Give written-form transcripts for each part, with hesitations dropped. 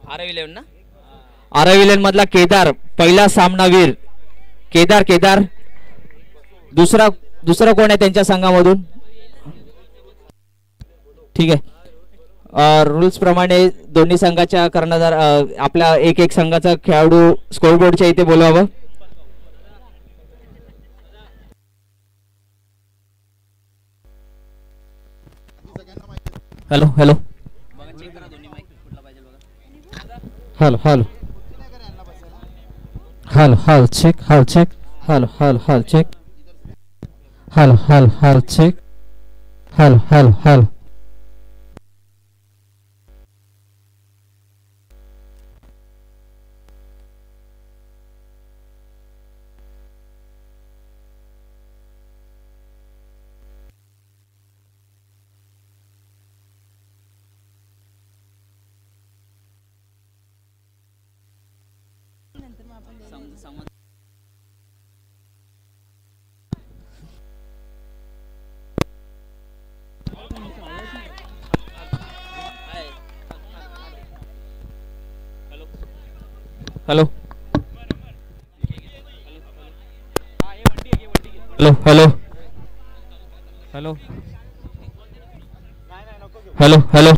आर11 ना, आर11 मधला केदार पहिला सामनावीर. केदार दुसरा कोण आहे त्यांच्या संघामधून? ठीक आहे, रूल्स प्रमाणे दोन्ही संघाच्या कर्णधार आपल्या एक संघाचा खेळाडू स्कोरबोर्डच्या इथे बोलवावं. Hello hello hello hello hello hello check hello check hello hello hello check hello hello hello check hello hello hello. Hello hello hello hello hello hello.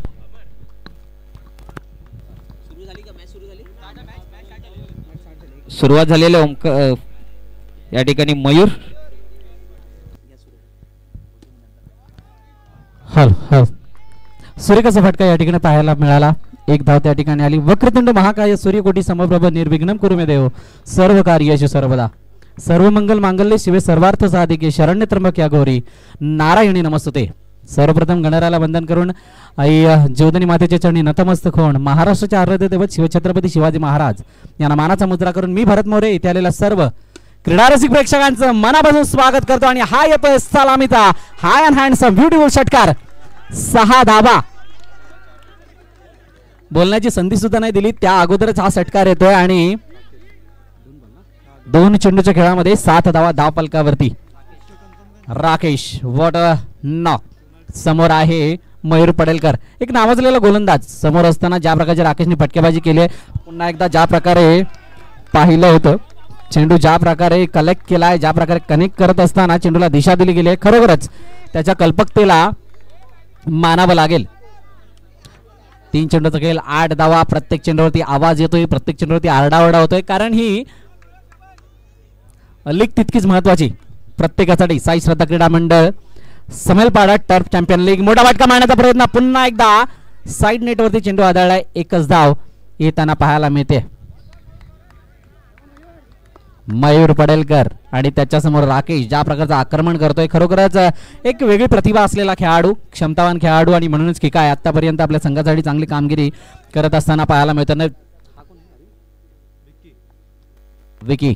सुरुवात झालेली या ठिकाणी मयूर. Hello hello. सूर्यकाचा फटका या ठिकाणी पाहायला मिळाला. एक धाव त्या ठिकाणी आली. वक्रतुंड महाकाय सूर्यकोटी समप्रभ निर्विघ्नं कुरु मे देव सर्व कार्येषु सर्वदा सर्व मंगल मांगल्ये शिवे सर्वार्थ साधिके शरण्य त्र्यंबक या गौरी नारायणी नमस्तुते. सर्वप्रथम गणराला वंदन करून आई ज्योतिनी मातेच्या चरणी नतमस्तक होऊन महाराष्ट्राचे आराध्य दैवत शिवछत्रपती शिवाजी महाराज यांना मानाचा मुद्रा करून मी भरत मोरे इथे आलेल्या सर्व क्रीडारसिक प्रेक्षकांचं मनापासून स्वागत करतो. आणि हा येतोय सलामीचा हाय अँड हँडसम ब्युटिफुल षटकार. 6 धावा. बोलण्याची संधी सुद्धा नाही दिली त्या अगोदरच हा षटकार येतोय आणि 2 चेंडूच्या खेळामध्ये 7 धावा धावफलकावरती. Rakesh what knock. समोर आहे मयूर पडेलकर, एक नावाजलेला गोलंदाज. समोर असताना ज्या प्रकारचे राकेशने फटकेबाजी केली आहे, पुन्हा एकदा ज्या प्रकारे पाहिलं होतं चेंडू ज्या प्रकारे कलेक्ट केलाय, ज्या प्रकारे कनेक्ट करत असताना चेंडूला दिशा दिली गेली आहे, खरोखरच त्याच्या कल्पकतेला मानावं लागेल. 3 चेंडूचा खेळ 8 धावा. प्रत्येक चेंडूवरती आवाज येतोय, प्रत्येक चेंडूवरती आरडाओरडा होतोय, कारण ही लीग तितकीच महत्वाची प्रत्येकासाठी. साई श्रद्धा क्रीडा मंडळ समेलपाडा टर्फ चॅम्पियन लीग. मोठा फटका मारण्याचा प्रयत्न, पुन्हा एकदा साइड नेटवरती चेंडू आदळलाय. एकच धाव येताना पाहायला मिळते. मयूर पडेलकर आणि त्याच्यासमोर राकेश ज्या प्रकारचं आक्रमण करतोय, खरोखरच एक वेगळी प्रतिभा असलेला खेळाडू, क्षमतावान खेळाडू. आणि म्हणूनच की काय आतापर्यंत आपल्या संघासाठी चांगली कामगिरी करत असताना पाहायला मिळतं. विकी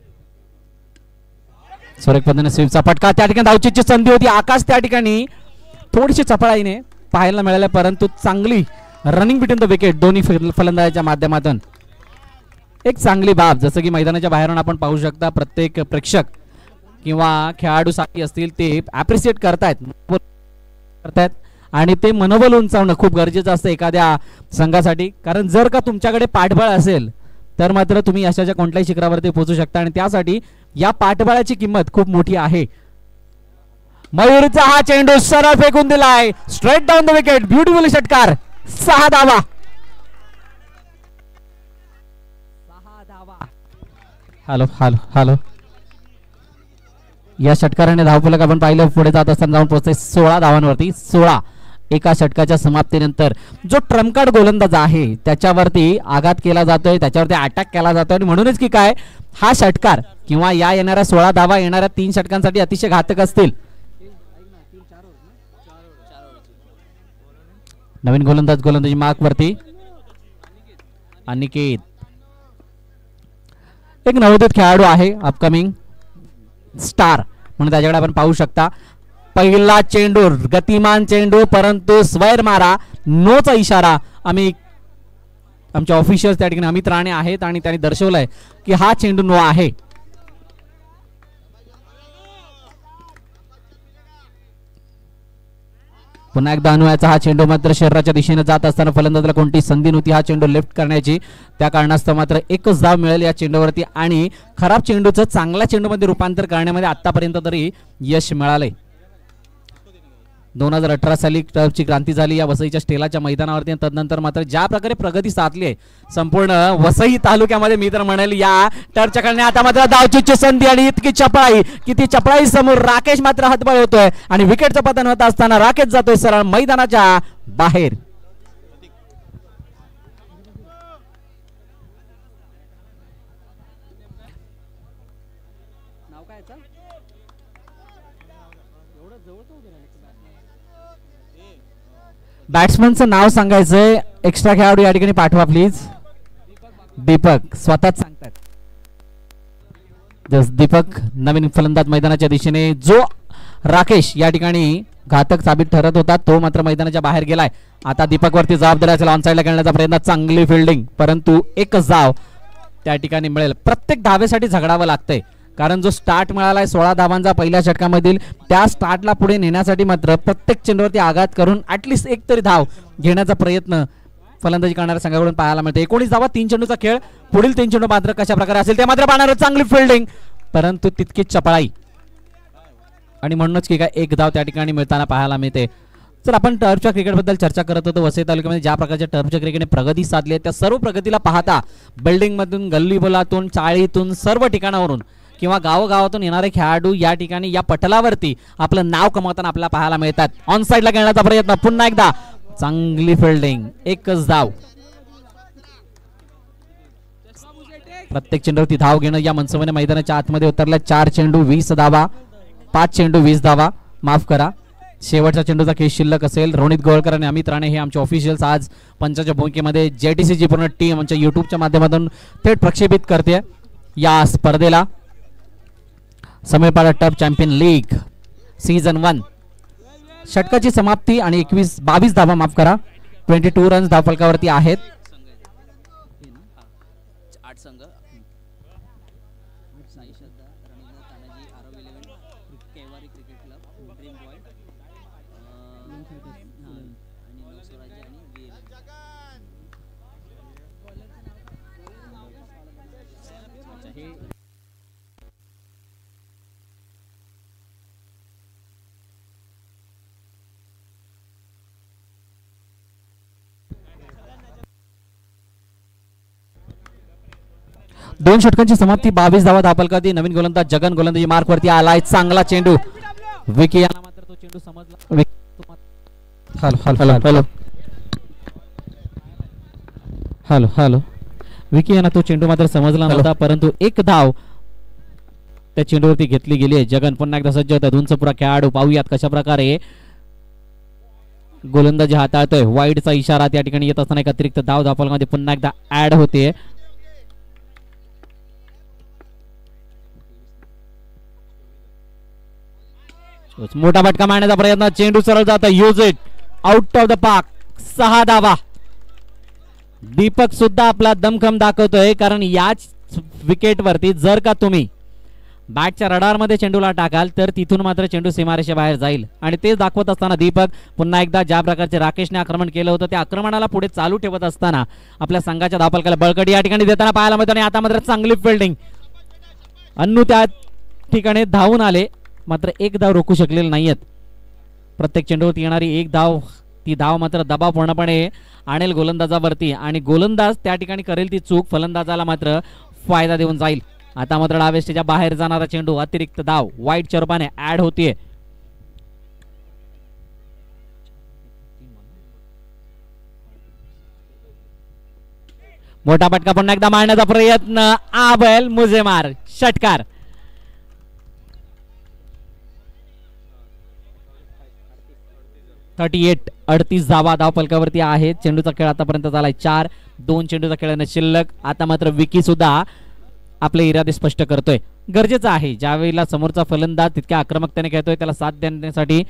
सुरेख पद्धतीने स्वीपचा फटका. त्या ठिकाणी धावचीची संधी होती. आकाश त्या ठिकाणी थोडीशी चपळाईने पाहायला मिळाल्या, परंतु चांगली रनिंग बिटवीन द विकेट दोन्ही फलंदाजाच्या माध्यमातून एक चांगली बाब. जसं की मैदानाच्या बाहेरून आपण पाहू शकता, प्रत्येक प्रेक्षक किंवा खेळाडू साथी असतील ते ॲप्रिशिएट करतायत आणि ते मनोबल उंचावणं खूप गरजेचं असतं एखाद्या संघासाठी. कारण जर का तुमच्याकडे पाठबळ असेल तर मात्र तुम्ही यशाच्या कोणत्याही शिखरावरती पोहोचू शकता आणि त्यासाठी या पाठबळाची किंमत खूप मोठी आहे. मयूरचा हा चेंडू सरळ फेकून दिलाय straight down the wicket. Beautiful षटकार. 6 धावा. हॅलो हॅलो हॅलो. या षटकाराने धावफलक आपण पाहिलं पुढे जात असताना जाऊन पोहोचते 16 धावांवरती. 16 एका षटकाच्या समाप्तीनंतर जो ट्रम्पकार्ड गोलंदाज आहे त्याच्यावरती आघात केला जातोय, त्याच्यावरती अटॅक केला जातोय. आणि म्हणूनच की काय हा षटकार किंवा या येणाऱ्या 16 धावा येणाऱ्या 3 षटकांसाठी अतिशय घातक असतील. नवीन गोलंदाजी मार्क वरती अनिकेत, एक नवोदित खेळाडू आहे, अपकमिंग स्टार म्हणून त्याच्याकडे आपण पाहू शकता. पहिला चेंडू गतिमान चेंडू, परंतु स्वैर मारा, नोचा इशारा. आमचे ऑफिशियल्स त्या ठिकाणी अमित राणे आहेत आणि त्यांनी दर्शवलंय की हा चेंडू नो आहे. पुन्हा एकदा अन्वयाचा हा चेंडू मात्र शरीराच्या दिशेने जात असताना फलंदाजाला कोणती संधी नव्हती हा चेंडू लेफ्ट करण्याची. त्या कारणास्तव मात्र एकच धाव मिळेल या चेंडूवरती आणि खराब चेंडूचं चांगल्या चेंडूमध्ये रूपांतर करण्यामध्ये आतापर्यंत तरी यश मिळालंय. 2018 साली टर्फची क्रांती झाली या वसईच्या स्टेलाच्या मैदानावरती. तदनंतर मात्र ज्या प्रकारे प्रगती साधली आहे संपूर्ण वसई तालुक्यामध्ये मी तर म्हणेल या टर्फच्या कारणे. आता मात्र धावचीची संधी आणि इतकी चपळाई की ती चपळाई समोर राकेश मात्र हातबळ होतोय आणि विकेटचं पतन होत असताना राकेश जातोय सरळ मैदानाच्या बाहेर. बॅट्समनचं नाव सांगायचंय. एक्स्ट्रा खेळाडू या ठिकाणी पाठवा प्लीज. दीपक स्वतःच सांगतात. दीपक नवीन फलंदाज मैदानाच्या दिशेने. जो राकेश या ठिकाणी घातक साबित ठरत होता तो मात्र मैदानाच्या बाहेर गेलाय. आता दीपक वरती जबाबदारी असेल. ऑन साईडला खेळण्याचा प्रयत्न. चांगली फिल्डिंग परंतु एकच धाव त्या ठिकाणी मिळेल. प्रत्येक धावेसाठी झगडावं लागतंय कारण जो स्टार्ट मिळालाय 16 धावांचा पहिल्या षटकामधील त्या स्टार्टला पुढे नेण्यासाठी मात्र प्रत्येक चेंडूवरती आघात करून ऍटलिस्ट एक तरी धाव घेण्याचा प्रयत्न फलंदाजी करणाऱ्या संघाकडून पाहायला मिळते. 19 धावा 3 चेंडूचा खेळ. पुढील 3 चेंडू मात्र कशा प्रकारे असेल ते मात्र पाहणार. चांगली फिल्डिंग परंतु तितकीच चपळाई आणि म्हणूनच की काय एक धाव त्या ठिकाणी मिळताना पाहायला मिळते. जर आपण टर्फच्या क्रिकेटबद्दल चर्चा करत होतो वसई तालुक्यामध्ये ज्या प्रकारच्या टर्फच्या क्रिकेटने प्रगती साधली आहे त्या सर्व प्रगतीला पाहता बिल्डिंगमधून गल्लीबोलातून चाळीतून सर्व ठिकाणावरून किंवा गावोगावातून येणारे खेळाडू या ठिकाणी या पटलावरती आपलं नाव कमवताना आपल्याला पाहायला मिळतात. ऑन साईडला खेळण्याचा प्रयत्न. पुन्हा एकदा चांगली फिल्डिंग. एकच धाव. प्रत्येक चेंडूवरती धाव घेणं या मनसुबाने मैदानाच्या आतमध्ये उतरल्या. 4 चेंडू 20 धावा. 5 चेंडू 20 धावा. माफ करा शेवटचा चेंडूचा खेळ शिल्लक असेल. रोनित गोळकर आणि अमित राणे हे आमचे ऑफिशियल्स आज पंचाच्या भूमिकेमध्ये JTCची पूर्ण टीम आमच्या युट्यूबच्या माध्यमातून थेट प्रक्षेपित करते या स्पर्धेला. Samirpada turf champion league season 1 षटकाची समाप्ती आणि 22 धावा माफ करा 22 रन्स धावफलकावरती आहेत. दोन षटकांची समाप्ती 22 धावा धावफलकावरती. नवीन गोलंदाज जगन गोलंदाजी मार्क वरती आलाय. चांगला चेंडू. विकी यांना मात्र तो चेंडू समजला. हॅलो विकी यांना तो चेंडू मात्र समजला नव्हता परंतु एक धाव त्या चेंडूवरती घेतली गेली आहे. जगन पुन्हा एकदा सज्ज होता. दोनचा पुरा खेळाडू. पाहूयात कशा प्रकारे गोलंदाजी हाताळतोय. वाईडचा इशारा त्या ठिकाणी येत असताना एक अतिरिक्त धाव धावफलकामध्ये पुन्हा एकदा ऍड होते. मोठा फटका मारण्याचा प्रयत्न. चेंडू सरळ जात. Use it. Out of the park. 6 धावा. दीपक सुद्धा आपला दमखम दाखवतोय कारण याच विकेट वरती जर का तुम्ही बॅटच्या रडार मध्ये चेंडूला टाकाल तर तिथून मात्र चेंडू सीमारेषे बाहेर जाईल आणि तेच दाखवत असताना दीपक पुन्हा एकदा ज्या प्रकारचे राकेशने आक्रमण केलं होतं त्या आक्रमणाला पुढे चालू ठेवत असताना आपल्या संघाच्या धावफलकाला बळकटी या ठिकाणी देताना पाहायला मिळतो. आणि आता मात्र चांगली फिल्डिंग. अन्नू त्या ठिकाणी धावून आले मात्र एक धाव रोखू शकलेले नाहीयेत. प्रत्येक चेंडूवरती येणारी एक धाव ती धाव मात्र दबाव पूर्णपणे आणेल गोलंदाजावरती आणि गोलंदाज त्या ठिकाणी करेल ती चूक फलंदाजाला मात्र फायदा देऊन जाईल. आता मात्र डावेस्टेच्या बाहेर जाणारा चेंडू अतिरिक्त धाव वाईटच्या रूपाने ऍड होतीये. मोठा फटका पुन्हा एकदा मारण्याचा प्रयत्न. आबेल मुजेमार षटकार. .38 38 धावा धावफलकावरती आहेत. चेंडूचा खेळ आतापर्यंत झालाय 4. 2 चेंडूचा खेळाने शिल्लक. आता मात्र विकी सुद्धा आपले इरादे स्पष्ट करतोय. गरजेचं आहे ज्यावेळेला समोरचा फलंदाज तितक्या आक्रमकतेने खेळतोय त्याला साथ देण्यासाठी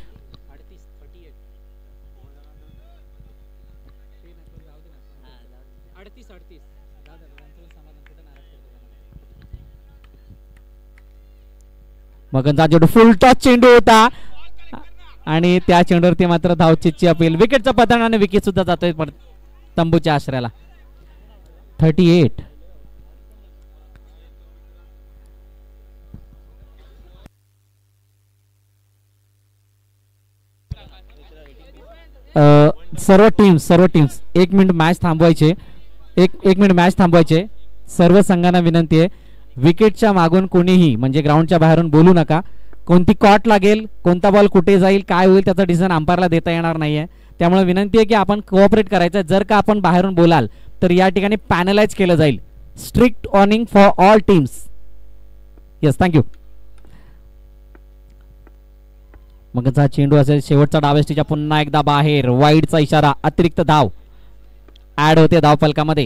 मग फुल टच चेंडू होता आणि त्या चेंडूवरती मात्र धावचीची अपील. विकेटचं पतन आणि विकेट सुद्धा जातोय तंबूच्या आश्रयाला. 38. सर्व टीम्स 1 मिनिट मॅच थांबवायचे. एक मिनिट मॅच थांबवायचे. सर्व संघांना विनंती आहे, विकेटच्या मागून कोणीही म्हणजे ग्राउंडच्या बाहेरून बोलू नका. कोणती कॉट लागेल, कोणता बॉल कुठे जाईल, काय होईल त्याचा डिसिजन अंपायरला देता येणार नाहीये. त्यामुळे विनंती आहे की आपण कोऑपरेट करायचं. जर का आपण बाहेरून बोलाल तर या ठिकाणी पॅनलाइज केलं जाईल. Strict warning for all teams. Yes, thank you. मग हा चेंडू असेल शेवटचा डावेस्टीच्या, पुन्हा एकदा बाहेर. वाईडचा इशारा, अतिरिक्त धाव ऍड होते धाव फलकामध्ये.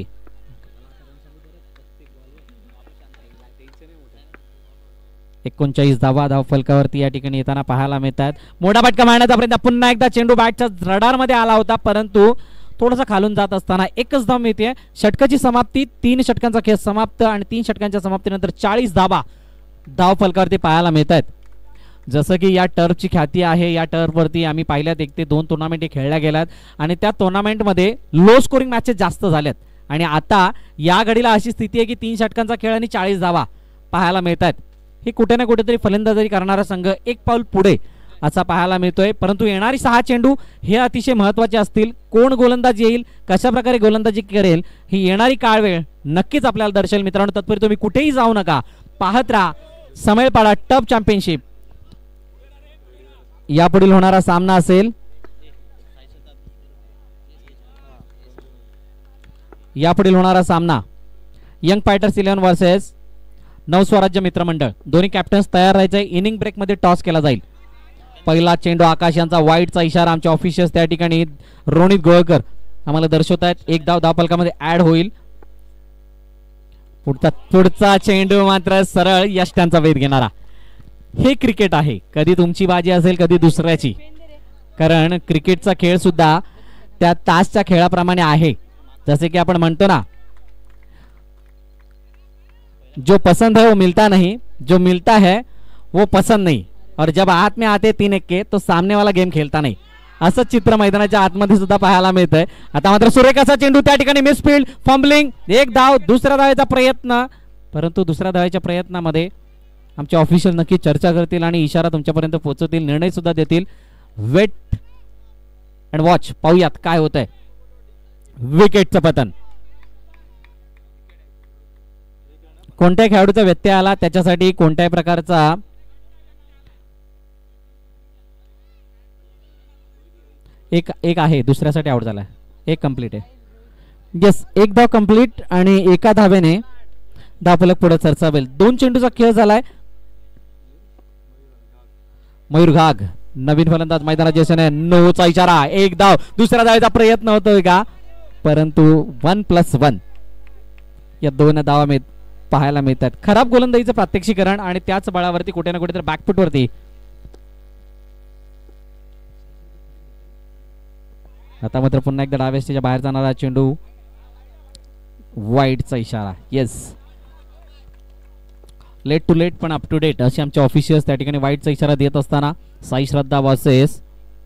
एकोणचाळीस धावा धाव फलकावरती या ठिकाणी येताना पाहायला मिळतात. मोठा फटका मारण्याचा प्रयत्न, पुन्हा एकदा चेंडू बॅटच्या रडार मध्ये आला होता, परंतु थोडासा खालून जात असताना एकच धाव मिळते. षटकाची समाप्ती, 3 षटकांचा खेळ समाप्त आणि 3 षटकांच्या समाप्तीनंतर 40 धावा धाव फलकावरती पाहायला मिळतात. जसं की या टर्फची ख्याती आहे, या टर्फवरती आम्ही पाहिल्यात 1 ते 2 टुर्नामेंट खेळल्या गेल्यात आणि त्या टुर्नामेंटमध्ये लो स्कोरिंग मॅचेस जास्त झाल्यात. आणि आता या घडीला अशी स्थिती आहे की 3 षटकांचा खेळ आणि 40 धावा पाहायला मिळतात. हे कुठे ना कुठेतरी फलंदाजी करणारा संघ एक पाऊल पुढे असा पाहायला मिळतोय. परंतु येणारी 6 चेंडू हे अतिशय महत्त्वाचे असतील. कोण गोलंदाज येईल, कशा प्रकारे गोलंदाजी करेल, ही येणारी काळ वेळ नक्कीच आपल्याला दर्शेल. मित्रांनो, तत्पूर्वी तुम्ही कुठेही जाऊ नका, पाहत राहा समयपाडा टफ चॅम्पियनशिप. यापुढील होणारा सामना असेल यंग फायटर्स 11 वर्सेस नवस्वराज्य मित्रमंडळ. दोन्ही कॅप्टन्स तयार राहायचे. इनिंग ब्रेक मध्ये टॉस केला जाईल. पहिला चेंडू आकाश यांचा, वाईडचा इशारा. आमचे ऑफिशियल्स त्या ठिकाणी रोनित गोळकर आम्हाला दर्शवत आहेत. 1 धाव धाव फलकामध्ये ऍड होईल. पुढचा चेंडू मात्र सरळ यष्ट्यांचा वेध घेणारा. हे क्रिकेट आहे, कधी तुमची बाजी असेल कधी दुसऱ्याची. कारण क्रिकेटचा खेळ सुद्धा त्या तासच्या खेळाप्रमाणे आहे. जसे की आपण म्हणतो ना, जो पसंद है वो मिलता नहीं, जो मिलता है वो पसंद नहीं, और जब हाथ में आते 3 1 के तो सामने वाला गेम खेळता नाही. असं चित्र मैदानाच्या आतमध्ये सुद्धा पाहायला मिळतंय. आता मात्र सुरेखाचा चेंडू, त्या ठिकाणी मिसफील्ड, फंबलिंग. 1 धाव, दुसऱ्या धावेचा प्रयत्न, परंतु दुसऱ्या धावेच्या प्रयत्नामध्ये आमचे ऑफिशियल नक्की चर्चा करतील आणि इशारा तुमच्यापर्यंत पोहोचवतील, निर्णय सुद्धा देतील. वेट अँड वॉच, पाहूयात काय होतंय. विकेटचं पतन. कोणत्या खेळाडूचा व्यत्यय आला त्याच्यासाठी कोणत्याही प्रकारचा एक आहे, दुसऱ्यासाठी आउट झालाय. 1 कंप्लीट आहे. येस, 1 धाव कंप्लीट आणि 1 धावेने धावफलक पुढे सरसावेल. 2 चेंडूचा खेळ झालाय. मयूर घाग नवीन फलंदाज मैदानात दिसणे. नोचा इशारा, 1 धाव, दुसऱ्या धावेचा प्रयत्न होतोय का, परंतु 1+1 या 2 धावा पाहायला मिळतात. खराब गोलंदाजीचं प्रात्यक्षिकरण आणि त्याच बळावरती कुठे ना कुठे तर बॅकफुटवरती. आता मात्र पुन्हा एकदा डाव्या बाहेर जाणारा चेंडू, वाईडचा इशारा. येस, लेट टू लेट पण अप टू डेट असे आमचे ऑफिशियल्स त्या ठिकाणी वाईडचा इशारा देत असताना साई श्रद्धा वर्सेस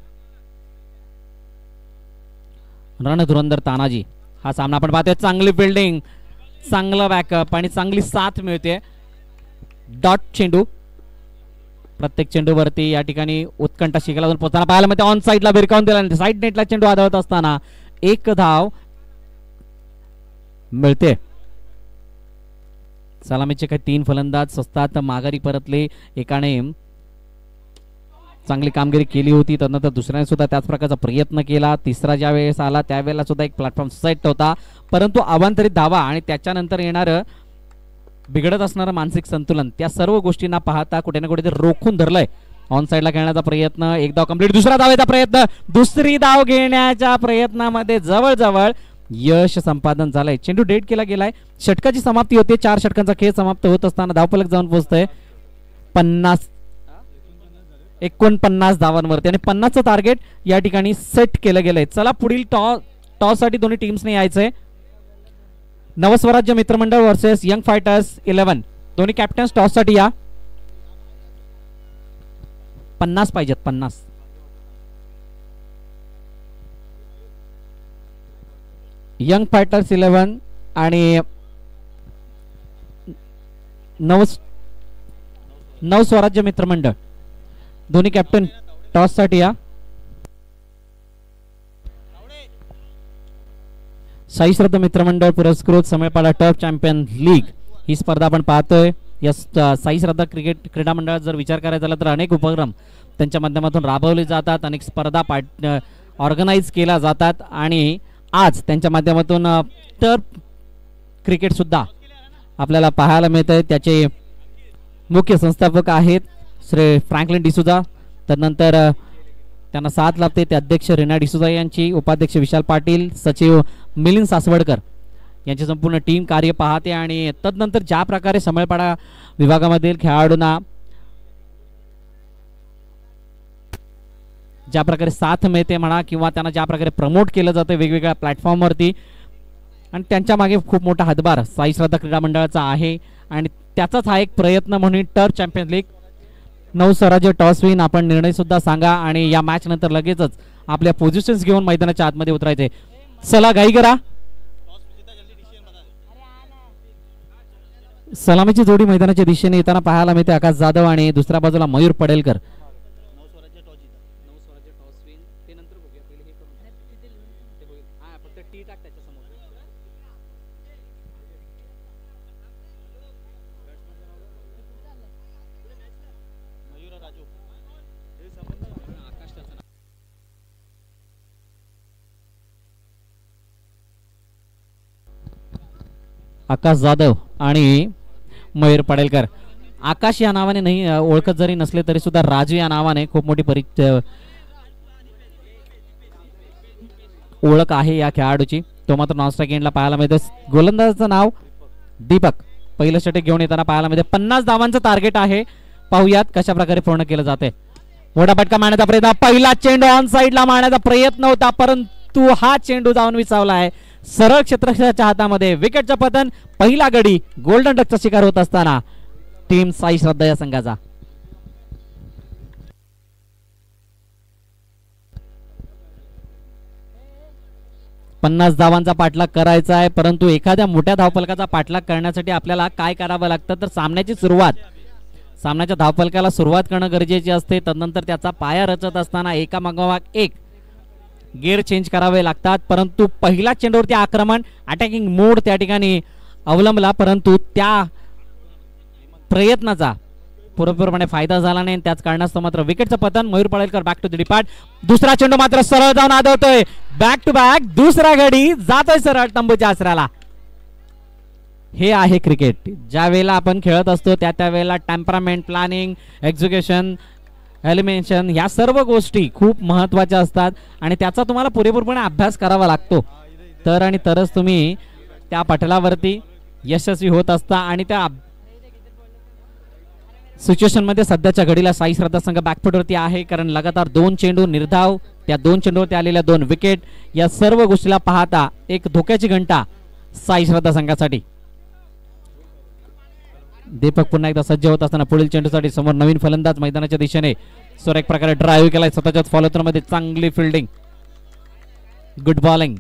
रणधुरंदर तानाजी हा सामना आपण पाहतोय. चांगली फिल्डिंग, चांगला बॅकअप आणि चांगली साथ मिळते. डॉट चेंडू, प्रत्येक चेंडूवरती या ठिकाणी उत्कंठा शिखराला जाऊन पोहोचताना पाहायला मिळते. ऑन साईडला भिरकावून दिला, साईड नेटला चेंडू आदळत असताना 1 धाव मिळते. सलामीचे काही 3 फलंदाज असतात, माघारी परतले. एकाने चांगली कामगिरी केली होती, त्यानंतर दुसऱ्याने सुद्धा त्याच प्रकारचा प्रयत्न केला. तिसरा ज्या वेळेस आला त्यावेळेला सुद्धा एक प्लॅटफॉर्म सेट होता, परंतु अवांतरित धावा आणि त्याच्यानंतर येणारं बिघडत असणारं मानसिक संतुलन, त्या सर्व गोष्टींना पाहता कुठे ना कुठे रोखून धरलंय. ऑन साईडला खेळण्याचा प्रयत्न, 1 धाव कंप्लीट. दुसरा धावेचा प्रयत्न, दुसरी धाव घेण्याच्या प्रयत्नामध्ये जवळजवळ यश संपादन झालंय. चेंडू डेट केला गेलाय. षटकाची समाप्ती होते. 4 षटकांचा खेळ समाप्त होत असताना धावफलक जाऊन पोहोचतोय 49 धावांवरती आणि 50चं टार्गेट या ठिकाणी सेट केलं गेलंय. चला पुढील टॉस साठी दोन्ही टीम्सने यायचंय. नवस्वराज्य मित्रमंडळ वर्सेस यंग फायटर्स 11. दोन्ही कॅप्टन्स टॉस साठी या. 50 पाहिजेत, 50. यंग फायटर्स 11 आणि नव स्वराज्य मित्रमंडळ दोन्ही कॅप्टन टॉस साठी या. साई श्रद्धा मित्रमंडळ पुरस्कृत समयपाडा टर्फ चॅम्पियन लीग ही स्पर्धा आपण पाहतोय. या साई श्रद्धा क्रीडा मंडळात जर विचार करायचा झाला तर अनेक उपक्रम त्यांच्या माध्यमातून राबवले जातात, अनेक स्पर्धा ऑर्गनाईज केल्या जातात आणि आज त्यांच्या माध्यमातून टर्फ क्रिकेट सुद्धा आपल्याला पाहायला मिळत आहे. त्याचे मुख्य संस्थापक आहेत श्री फ्रँकलिन डिसुजा, त्यानंतर त्यांना साथ लाभते ते अध्यक्ष रीना डिसुजा यांची, उपाध्यक्ष विशाल पाटील, सचिव मिलिंद सासवडकर यांची संपूर्ण टीम कार्य पाहते. आणि तदनंतर ज्या प्रकारे समयपाडा विभागामधील खेळाडूंना ज्या प्रकारे साथ मिळते म्हणा किंवा त्यांना ज्या प्रकारे प्रमोट केलं जातं वेगवेगळ्या प्लॅटफॉर्मवरती, आणि त्यांच्या मागे खूप मोठा हातभार साई श्रद्धा क्रीडा मंडळाचा आहे. आणि त्याचाच हा एक प्रयत्न म्हणून टर्फ चॅम्पियन लीग नऊ स्वराज्य टॉस विन आपण निर्णय सुद्धा सांगा आणि या मॅच नंतर लगेचच आपल्या पोझिशन्स घेऊन मैदानाच्या आतमध्ये उतरायचे. चला घाई करा. सलामीची जोडी मैदानाच्या दिशेने येताना पाहायला मिळते आकाश जाधव आणि दुसऱ्या बाजूला मयूर पडेलकर. आकाश जाधव आणि मयूर पडेलकर. आकाश या नावाने नाही ओळखत जरी नसले तरी सुद्धा राजू या नावाने खूप मोठी ओळख आहे या खेळाडूची. तो मात्र नॉन स्ट्राइक एंडला पाहायला मिळतो. गोलंदाजाचं नाव दीपक. पहिलं षटक घेऊन येताना पाहायला मिळते. 50 धावांचं टार्गेट आहे. पाहूयात कशा प्रकारे पूर्ण केलं जाते. मोठा फटका मारण्याचा प्रयत्न, पहिला चेंडू ऑन साइडला मारण्याचा प्रयत्न होता परंतु हा चेंडू जाऊन विसावला आहे सरळ क्षेत्ररक्षकाच्या हातामध्ये. विकेटचं पतन. पहिला गडी गोल्डन डकचा शिकार होत असताना टीम साई श्रद्धा या संघाचा. पन्नास धावांचा पाठलाग करायचा आहे परंतु एखाद्या मोठ्या धावफलकाचा पाठलाग करण्यासाठी आपल्याला काय करावं लागतं तर सामन्याच्या धावफलकाला सुरुवात करणं गरजेची असते. तदनंतर त्याचा पाया रचत असताना एका मागोमाग एक गिअर चेंज करावे लागतात. परंतु पहिला चेंडूवरती आक्रमण अटॅकिंग मोड त्या ठिकाणी अवलंबला परंतु त्या प्रयत्नाचा पूर्णपणे फायदा झाला नाही. त्याच कारणास्तव मात्र विकेटचं पतन. Mayur Padelkar back to the depart. दुसरा चेंडू मात्र सरळ जाऊन आदळतोय. बॅक टू बॅक दुसरा गडी जातोय सरळ तंबूच्या आसऱ्याला. हे आहे क्रिकेट. ज्या वेळेला आपण खेळत असतो त्या वेळेला टेम्परामेंट, प्लॅनिंग, एक्झिक्युशन, एलिमिनेशन ह्या सर्व गोष्टी खूप महत्त्वाच्या असतात आणि त्याचा तुम्हाला पुरेपूरपणे अभ्यास करावा लागतो तरच तुम्ही त्या पटलावरती यशस्वी होत असता. आणि त्या सिच्युएशन मध्ये सध्याच्या घडीला साई श्रद्धा संघ बॅकफुटवरती आहे कारण लगातार 2 चेंडू निर्धाव, त्या 2 चेंडूवरती आलेल्या 2 विकेट, या सर्व गोष्टीला पाहता एक धोक्याची घंटा साई श्रद्धा संघासाठी. दीपक पुन्हा एकदा सज्ज होत असताना पुढील चेंडूसाठी समोर नवीन फलंदाज मैदानाच्या दिशेने सुरेख प्रकारे ड्राईव्ह केलाय स्वतःच्याच फॉलो थ्रो मध्ये. चांगली फिल्डिंग, गुड बॉलिंग.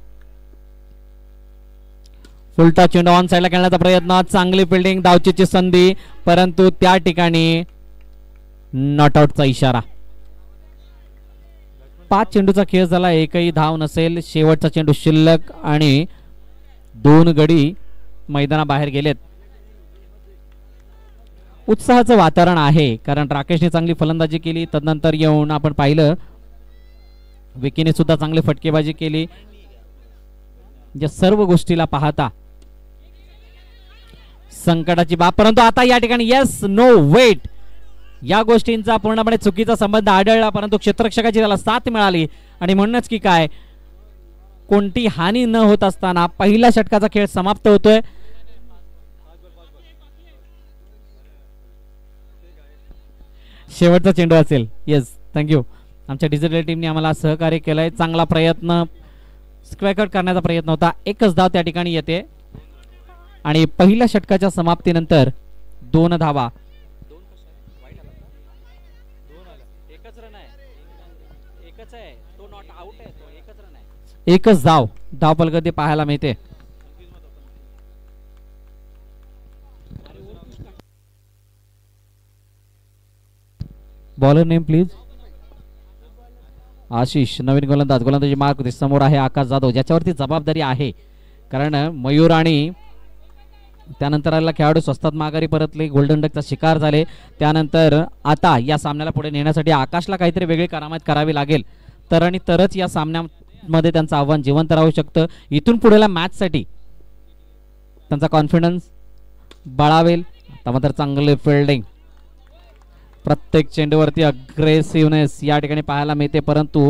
फुलटा चेंडू ऑन साइडला खेळण्याचा प्रयत्न, चांगली फिल्डिंग, धावचीची संधी परंतु त्या ठिकाणी नॉट आउटचा इशारा. 5 चेंडूचा खेळ झाला, एकही धाव नसेल. शेवटचा चेंडू शिल्लक आणि 2 गडी मैदानाबाहेर गेलेत. उत्साहाचं वातावरण आहे कारण राकेशने चांगली फलंदाजी केली. तदनंतर येऊन आपण पाहिलं विकीने सुद्धा चांगली फटकेबाजी केली. या सर्व गोष्टीला पाहता संकटाची बाब परंतु आता या ठिकाणी येस नो वेट या गोष्टींचा पूर्णपणे चुकीचा संबंध आढळला परंतु क्षेत्ररक्षकाची त्याला साथ मिळाली आणि म्हणूनच की काय कोणती हानी न होत असताना पहिल्या षटकाचा खेळ समाप्त होतोय. शेवटचा चेंडू असेल. Yes thank you. आमच्या डिजिटल टीमने आम्हाला सहकार्य केलंय. चांगला प्रयत्न, स्क्वेअर कट करण्याचा प्रयत्न होता. एकच धाव त्या ठिकाणी येते आणि पहिल्या षटकाच्या समाप्तीनंतर 2 धावा. एकच धाव धावफलकावरती पाहायला मिळते. Bowler name please. आशिष नवीन गोलंदाज. गोलंदाजी मार्क होते. समोर आहे आकाश जाधव ज्याच्यावरती जबाबदारी आहे, कारण मयूर आणि त्यानंतर आलेला खेळाडू स्वस्तात माघारी परतले, गोल्डन डकचा शिकार झाले. त्यानंतर आता या सामन्याला पुढे नेण्यासाठी आकाशला काहीतरी वेगळी करामत करावी लागेल, तर आणि तरच या सामन्यामध्ये त्यांचं आव्हान जिवंत राहू शकतं. इथून पुढेला मॅचसाठी त्यांचा कॉन्फिडन्स बळावेल. आता मात्र चांगले फिल्डिंग, प्रत्येक चेंडूवरती अग्रेसिव्हनेस या ठिकाणी पाहायला मिळते, परंतु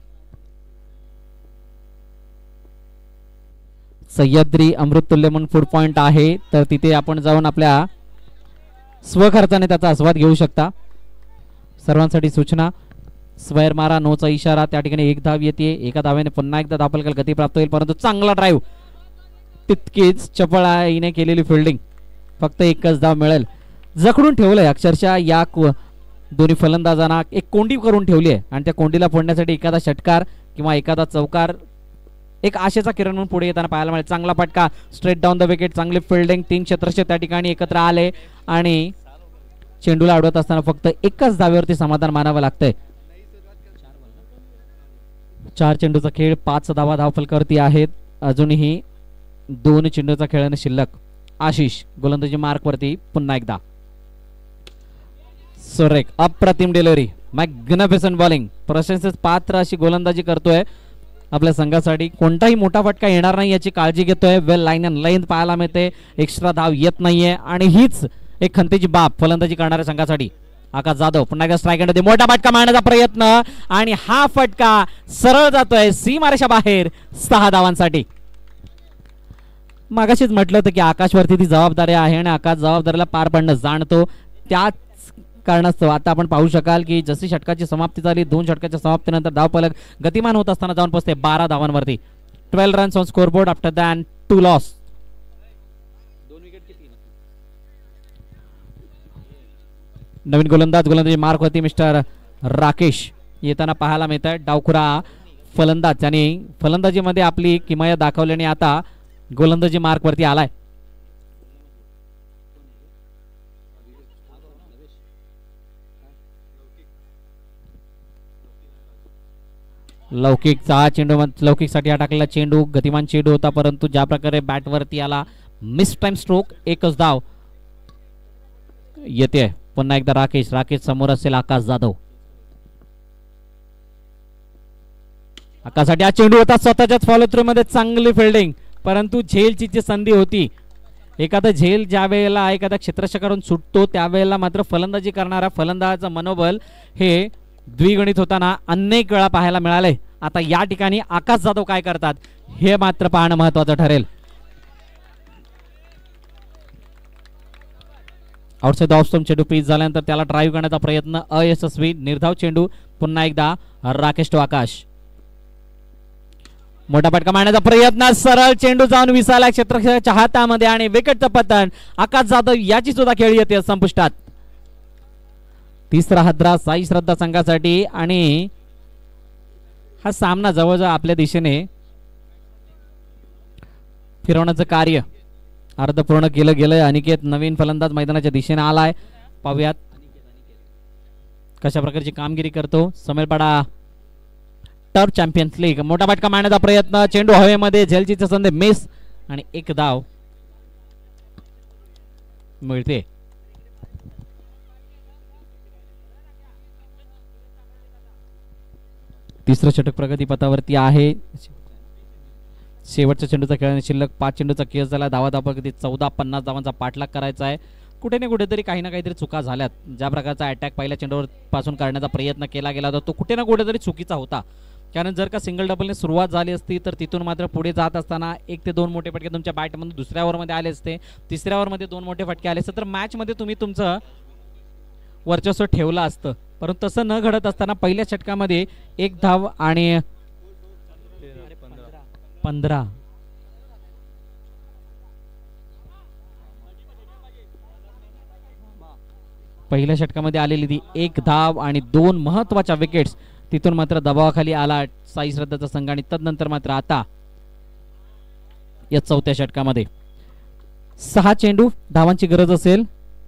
सह्याद्री अमृततुल्य म्हणून फूड पॉइंट आहे, तर तिथे आपण जाऊन आपल्या स्वखर्चाने त्याचा आस्वाद घेऊ शकता. सर्वांसाठी सूचना, स्क्वेअर मारा, नोचा इशारा. त्या ठिकाणी एक धाव येते. एका धावेने पुन्हा एकदा धावफलकाला गती प्राप्त होईल, परंतु चांगला ड्राईव्ह, तितकीच चपळाईने केलेली फिल्डिंग, फक्त एकच धाव मिळेल. जखडून ठेवलंय अक्षरशः या दोन्ही फलंदाजांना, एक कोंडी करून ठेवली आहे आणि त्या कोंडीला फोडण्यासाठी एखादा षटकार किंवा एखादा चौकार एक आशेचा किरण म्हणून पुढे येताना पाहायला मिळेल. चांगला फटका, स्ट्रेट डाऊन द विकेट, चांगली फिल्डिंग. 3 क्षेत्ररक्षक त्या ठिकाणी एकत्र आले आणि चेंडूला अडवत असताना फक्त एकच धावेवरती समाधान मानावं लागतंय. 4 चेंडूचा खेळ, 5 धावा धावफलकावरती आहेत. अजूनही 2 चेंडूचा खेळाने शिल्लक. आशिष गोलंदाजी मार्क वरती पुन्हा एकदा. सुरेख अप्रतिम डिलिव्हरी, मॅग्निफिसंट बॉलिंग, प्रशंसेस पात्र अशी गोलंदाजी करतोय. आपल्या संघासाठी कोणताही मोठा फटका येणार नाही याची काळजी घेतोय. वेल लाईन अँड लेंथ पाहायला मिळते. एक्स्ट्रा धाव येत नाहीये आणि हीच एक खंतीची बाब फलंदाजी करणाऱ्या संघासाठी. आकाश जाधव पुन्हा एकदा स्ट्राईक मध्ये मोठा फटका मारण्याचा प्रयत्न आणि हा फटका सरळ जातोय सीमारेषा बाहेर 6 धावांसाठी. मागाशीच म्हटलं होतं की आकाशवरती ती जबाबदारी आहे आणि आकाश जबाबदारीला पार पाडणं जाणतो. त्याच कारणास्तव आता आपण पाहू शकाल की जशी षटकाची समाप्ती झाली, 2 षटकाच्या समाप्तीनंतर धावफलक गतिमान होत असताना जाऊन पोहोचते 12 धावांवरती. 12 runs on scoreboard after than 2 loss. नवीन गोलंदाजी मार्क होती मिस्टर राकेश येताना पाहायला मिळत आहे. डावखुरा फलंदाज आणि फलंदाजीमध्ये आपली किमया दाखवल्याने आता गोलंदाजी मार्क वरती आलाय. लौकिकचा चेंडू, लौकिकसाठी हा टाकलेला चेंडू गतिमान चेंडू होता, परंतु ज्या प्रकारे बॅट वरती आला, मिस टाइम स्ट्रोक, एकच धाव येते. पुन्हा एकदा राकेश समोर असेल आकाश जाधव. आकाशसाठी हा चेंडू होता स्वतःच्याच फॉलो थ्रू मध्ये, चांगली फिल्डिंग, परंतु झेलची जी संधी होती, एखादा झेल ज्या वेळेला एखादा क्षेत्ररक्षकाकडून सुटतो त्यावेळेला मात्र फलंदाजी करणारा फलंदाजाचं मनोबल हे द्विगुणित होताना अनेक वेळा पाहायला मिळाले. आता या ठिकाणी आकाश जाधव काय करतात हे मात्र पाहणं महत्वाचं ठरेल. आउटसाइड ऑफ स्टंप चेंडू पीच झाल्यानंतर त्याला ड्राईव्ह करण्याचा प्रयत्न अयशस्वी. निर्धाव चेंडू, पुन्हा एकदा राकेश टू आकाश. मोठा फटका मारण्याचा प्रयत्न, सरळ चेंडू जाऊन विसायला क्षेत्ररक्षकाच्या हातामध्ये आणि विकेटचं पतन. आकाश जाधव याची सुद्धा खेळी येते संपुष्टात. तिसरा हद्रा साई श्रद्धा संघासाठी आणि हा सामना जवळजवळ आपल्या दिशेने फिरवण्याचं कार्य अर्ध पूर्ण केलं गेलंय. अनिकेत नवीन फलंदाज मैदानाच्या दिशेने आलाय. पाहूयात कशा प्रकारची कामगिरी करतो. Samerpada turf champions league. मोठा फटका मारण्याचा प्रयत्न, चेंडू हवेमध्ये, झेलचीचा संधी मिस आणि एक धाव मिळते. तिसरं षटक प्रगतीपथावरती आहे. शेवटच्या चेंडूचा खेळाने शिल्लक 5 चेंडूचा केस झाला. धावा प्रगती 14-50 धावांचा पाठलाग करायचा आहे. कुठे ना कुठेतरी काही ना काहीतरी चुका झाल्यात. ज्या प्रकारचा अटॅक पहिल्या चेंडूवर पासून करण्याचा प्रयत्न केला गेला होता तो कुठे ना कुठेतरी चुकीचा होता. कारण जर का सिंगल डबलने सुरुवात झाली असती तर तिथून मात्र पुढे जात असताना 1 ते 2 मोठे फटके तुमच्या बॅटमधून दुसऱ्या ओव्हरमध्ये आले असते, तिसऱ्या ओव्हरमध्ये 2 मोठे फटके आले असते तर मॅचमध्ये तुम्ही तुमचं वर्चस्व ठेवलं असतं. परंतु तसं न घडत असताना पहिल्या षटकामध्ये 1 धाव आणि 15 पहिल्या षटकामध्ये आलेली ती 1 धाव आणि 2 महत्वाच्या विकेट्स तिथून मात्र दबावाखाली आला साई श्रद्धाचा संघ आणि तदनंतर मात्र आता या चौथ्या षटकामध्ये 6 चेंडू, धावांची गरज असेल.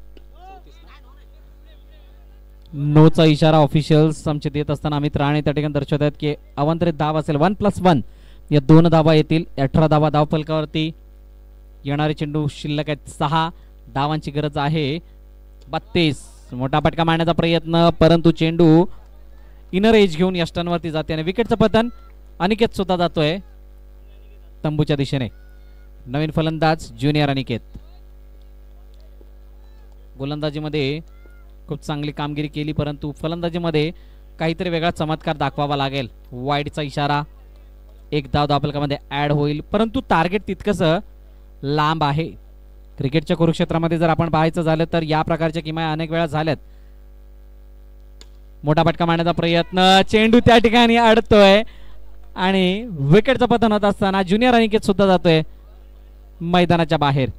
नोचा इशारा ऑफिशियल्स आमचे देत असताना अमित राणे त्या ठिकाणी दर्शवत आहेत की अवांतरित धाव असेल 1+1 या 2 धावा येतील. 18 धावा धावफलकावरती येणारे चेंडू शिल्लक आहेत 6. धावांची गरज आहे 32. मोठा फटका मारण्याचा प्रयत्न परंतु चेंडू इनर एज घेऊन यष्टांवरती जाते आणि विकेटचं पतन. अनिकेत सुद्धा जातोय तंबूच्या दिशेने. नवीन फलंदाज ज्युनियर अनिकेत. गोलंदाजीमध्ये खूप चांगली कामगिरी केली परंतु फलंदाजीमध्ये काहीतरी वेगळा चमत्कार दाखवावा लागेल. वाईडचा इशारा, 1 धाव धावफलकामध्ये ऍड होईल परंतु टार्गेट तितकंसं लांब आहे. क्रिकेटच्या कुरुक्षेत्रामध्ये जर आपण पाहायचं झालं तर या प्रकारच्या किमया अनेक वेळा झाल्यात. मोठा फटका मारण्याचा प्रयत्न, चेंडू त्या ठिकाणी अडतोय आणि विकेटचं पतन होत असताना ज्युनियर अनिकेत सुद्धा जातोय मैदानाच्या बाहेर.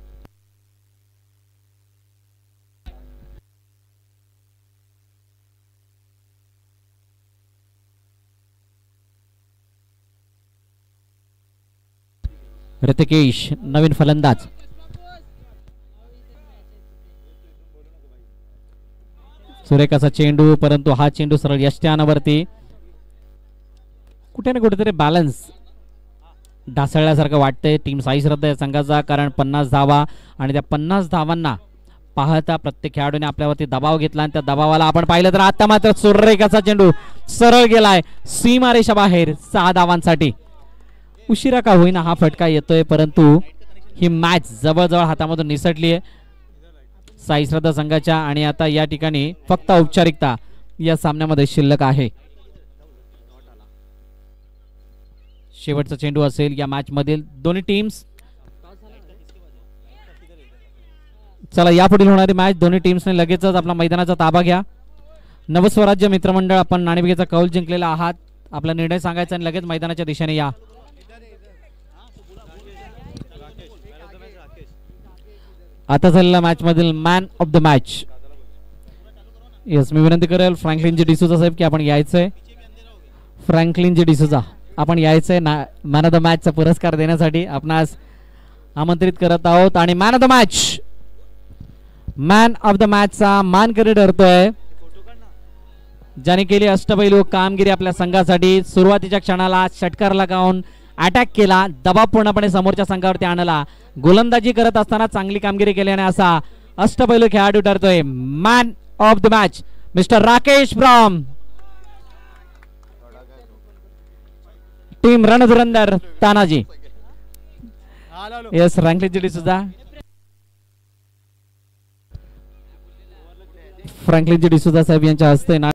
ऋतिकेश नवीन फलंदाज. सुरेख असा चेंडू परंतु हा चेंडू सरळ यष्ट्यावरती. कुठे ना कुठेतरी बॅलन्स ढासळल्यासारखं वाटतंय टीम साई श्रद्धा या संघाचा. कारण 50 धावा आणि त्या 50 धावांना पाहता प्रत्येक खेळाडूने आपल्यावरती दबाव घेतला आणि त्या दबावाला आपण पाहिलं तर आता मात्र सुरेख असा चेंडू सरळ गेलाय सीमारेषा बाहेर 6 धावांसाठी. उशिरा का होईना हा फटका येतोय परंतु ही मॅच जवळजवळ हातामधून निसटली आहे साई श्रद्धा संघाच्या आणि आता या ठिकाणी फक्त औपचारिकता या सामन्यामध्ये शिल्लक आहे. शेवटचा चेंडू असेल या मॅच मधील दोन्ही टीम्स. चला यापुढील होणारी मॅच दोन्ही टीम्सने लगेचच आपला मैदानाचा ताबा घ्या. नवस्वराज्य मित्रमंडळ आपण नाणेफेकीचा कौल जिंकलेला आहात. आपला निर्णय सांगायचा आणि लगेच मैदानाच्या दिशेने या. आता झालेल्या मॅच मधील man of the match. Yes मी विनंती करेल फ्रँकलिन जी डिसूजा साहेब की आपण यायचंय. फ्रँकलिन जी डिसूजा आपण यायचंय मॅन ऑफ द मॅचचा पुरस्कार देण्यासाठी आपणास आमंत्रित करत आहोत. आणि मॅन ऑफ द मॅचचा मानकरी ठरतोय ज्याने केली अष्टपैलू कामगिरी आपल्या संघासाठी. सुरुवातीच्या क्षणाला षटकार लगावून अटॅक केला, दबाव पूर्णपणे समोरच्या संघावरती आणला, गोलंदाजी करत असताना चांगली कामगिरी केल्याने असा अष्टपैलू खेळाडू ठरतोय man of the match Mister Rakesh Bram. Team Randhurandar Tanaji. Yes Franklin ji D'Souza. Franklin ji D'Souza साहेब यांच्या हस्ते